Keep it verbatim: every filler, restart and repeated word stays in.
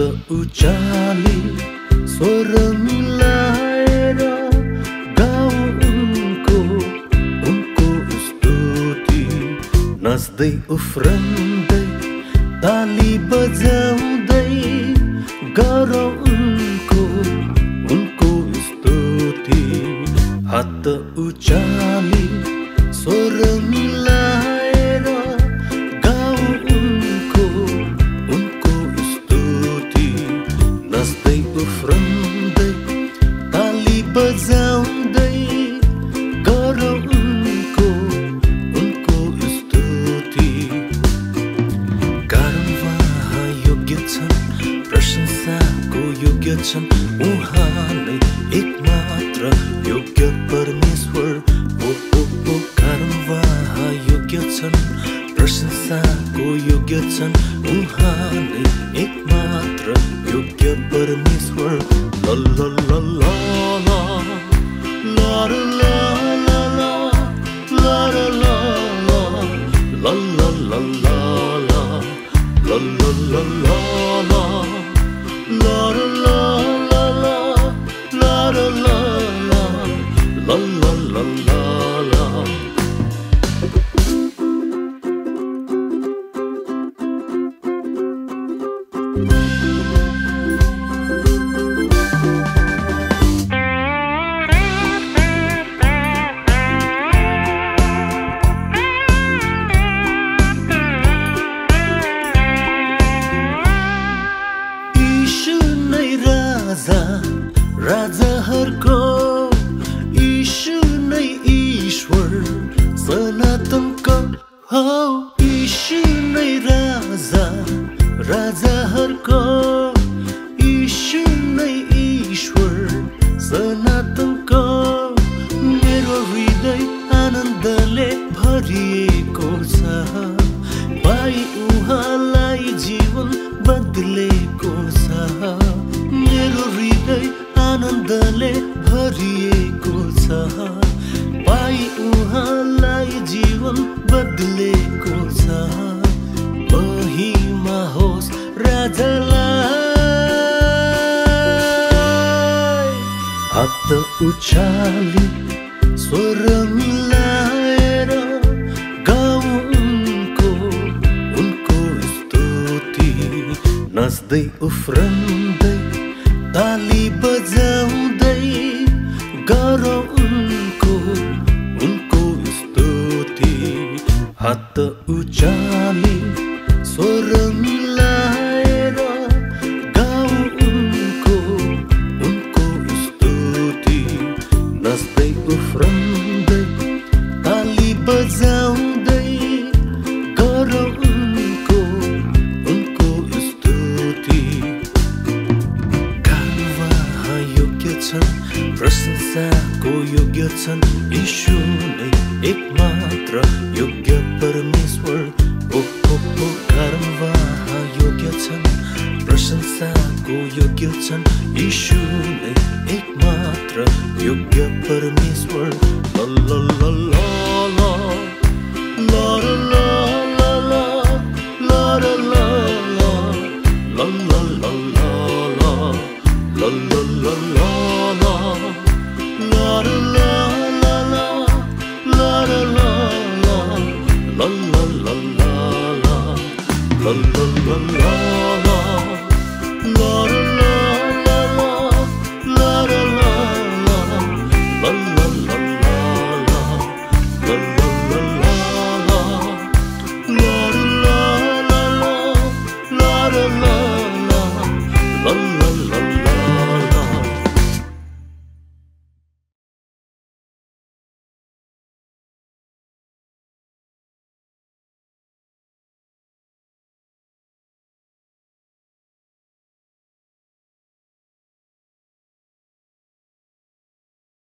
उचाली स्वर मिलाएर गाउँ उनको उनको स्तुति नाच्दै उफ्रन्दै ताली बजाउँदै गरौँ उनको उनको स्तुति हात उचाली स्वर मिलाएर गाउँ उनको उनको स्तुति नाच्दै उफ्रन्दै ताली बजाउँदै गरौँ उनको उनको स्तुति कारण उहाँ योग्य छन् प्रशंसाको योग्य छन् उहाँ नै एकमात्र योग्य परमेश्वर ओ ओ ओ कारण उहाँ योग्य छन् प्रशंसाको योग्य छन् उहाँ नै एकमात्र योग्य परमेश्वर ल ल ल ल ल ल ल ल ल ल ल राजाहरूको ईशु नै ईश्वर सनातनको हो ईशु नै राजा राजाहरूको ईशु नै ईश्वर सनातनको मेरो हृदय आनन्दले भरिएको छ पाई उहाँलाई जीवन बदलेको छ मेरो हृदय आनन्दले भरिएको छ पाई उहाँलाई जीवन बदलेको छ महिमा होस् राजालाई हात उचाली स्वर मिलाएर गाउँ उनको उनको स्तुति नाच्दै उफ्रन्दै ताली बजाउँदै गरौँ उनको उनको स्तुति हात उचाली स्वर मिलाएर गाउँ उनको उनको स्तुति नाच्दै उफ्रन्दै ताली बजाउँदै गरौँ उनको उनको स्तुति प्रशंसाको योग्य छन् ईशु नै एकमात्र योग्य परमेश्वर ओ ओ ओ कारण उहाँ योग्य छन् प्रशंसाको योग्य छन् ईशु नै एकमात्र योग्य परमेश्वर ल ल ल ल